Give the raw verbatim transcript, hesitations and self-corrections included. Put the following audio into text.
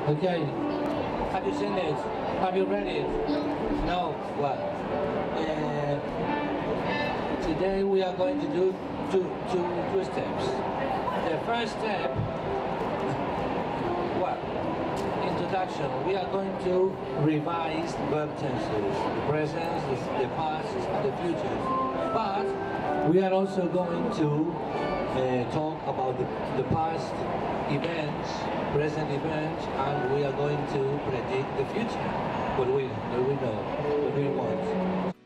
Okay. Have you seen it? Have you read it? No? Well, uh, today we are going to do two, two, two steps. The first step, well, introduction. We are going to revise verb tenses, the present, the past, and the future. But we are also going to uh, talk about the, the past events, present events, and we are going to predict the future. What we, what we know, what we want.